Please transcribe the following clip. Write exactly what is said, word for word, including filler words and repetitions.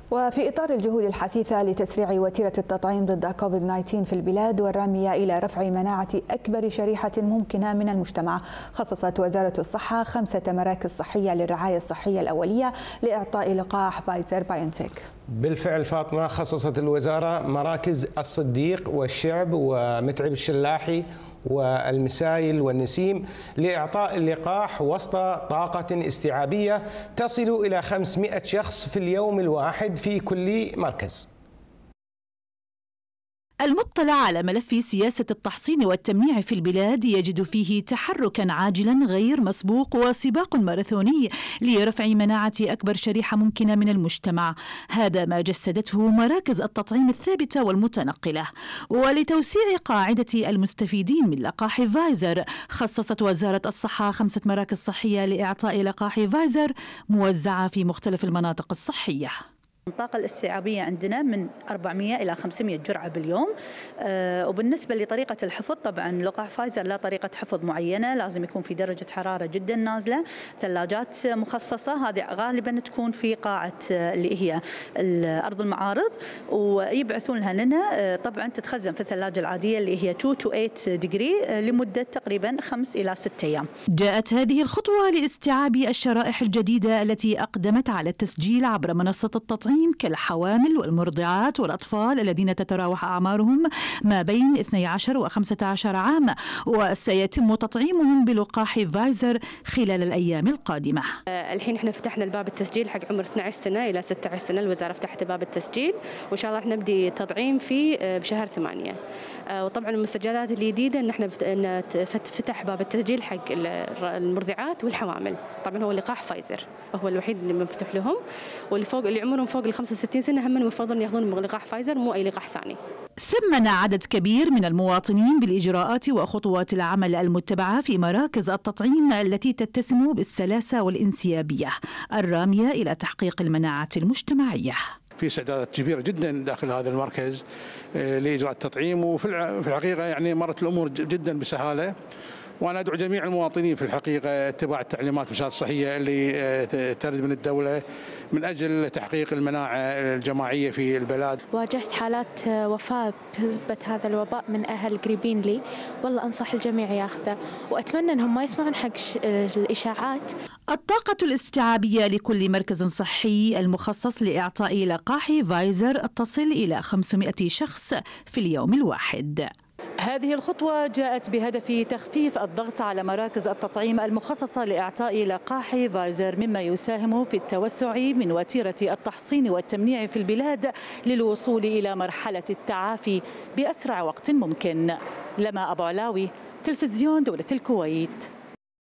وفي إطار الجهود الحثيثة لتسريع وتيرة التطعيم ضد كوفيد تسعة عشر في البلاد والرامية إلى رفع مناعة أكبر شريحة ممكنة من المجتمع، خصصت وزارة الصحة خمسة مراكز صحية للرعاية الصحية الأولية لإعطاء لقاح فايزر بايونتك. بالفعل فاطمة، خصصت الوزارة مراكز الصديق والشعب ومتعب الشلاحي والمسايل والنسيم لإعطاء اللقاح وسط طاقة استيعابية تصل إلى خمسمائة شخص في اليوم الواحد في كل مركز. المطلع على ملف سياسة التحصين والتمنيع في البلاد يجد فيه تحركا عاجلا غير مسبوق وسباق ماراثوني لرفع مناعة أكبر شريحة ممكنة من المجتمع، هذا ما جسدته مراكز التطعيم الثابتة والمتنقلة. ولتوسيع قاعدة المستفيدين من لقاح فايزر، خصصت وزارة الصحة خمسة مراكز صحية لإعطاء لقاح فايزر موزعة في مختلف المناطق الصحية. الطاقة الاستيعابية عندنا من أربعمائة إلى خمسمائة جرعة باليوم. أه وبالنسبة لطريقة الحفظ، طبعا لقاح فايزر لا طريقة حفظ معينة، لازم يكون في درجة حرارة جدا نازلة، ثلاجات مخصصة، هذه غالبا تكون في قاعة اللي هي أرض المعارض، ويبعثون لها لنا طبعا تتخزن في الثلاجة العادية اللي هي اثنين إلى ثمانية ديجري لمدة تقريبا خمس إلى ستة أيام. جاءت هذه الخطوة لاستيعاب الشرائح الجديدة التي أقدمت على التسجيل عبر منصة التطعيم كالحوامل والمرضعات والأطفال الذين تتراوح أعمارهم ما بين اثني عشر وخمسة عشر عام، وسيتم تطعيمهم بلقاح فايزر خلال الأيام القادمة. الحين احنا فتحنا الباب التسجيل حق عمر اثني عشر سنة إلى ستة عشر سنة، الوزارة فتحت باب التسجيل وإن شاء الله احنا نبدي تطعيم فيه بشهر ثمانية. وطبعا المستجدات الجديدة ان احنا فتح باب التسجيل حق المرضعات والحوامل، طبعا هو لقاح فايزر هو الوحيد اللي مفتوح لهم، واللي فوق اللي عمرهم فوق ال خمسة وستين سنة هم المفروض ان ياخذون لقاح فايزر مو اي لقاح ثاني. ثمن عدد كبير من المواطنين بالإجراءات وخطوات العمل المتبعة في مراكز التطعيم التي تتسم بالسلاسة والانسيابية الرامية إلى تحقيق المناعة المجتمعية. في استعدادات كبيرة جدا داخل هذا المركز لإجراء التطعيم، وفي الحقيقة يعني مرت الأمور جدا بسهالة، وأنا أدعو جميع المواطنين في الحقيقة اتباع التعليمات الوزارة الصحية اللي ترد من الدولة من أجل تحقيق المناعة الجماعية في البلاد. واجهت حالات وفاة بسبب هذا الوباء من أهل قريبين لي، والله أنصح الجميع ياخذه، وأتمنى أنهم ما يسمعون حق الإشاعات. الطاقة الاستيعابية لكل مركز صحي المخصص لإعطاء لقاح فايزر تصل إلى خمسمائة شخص في اليوم الواحد. هذه الخطوة جاءت بهدف تخفيف الضغط على مراكز التطعيم المخصصة لإعطاء لقاح فايزر، مما يساهم في التوسع من وتيرة التحصين والتمنيع في البلاد للوصول إلى مرحلة التعافي بأسرع وقت ممكن. لما أبو علاوي، تلفزيون دولة الكويت.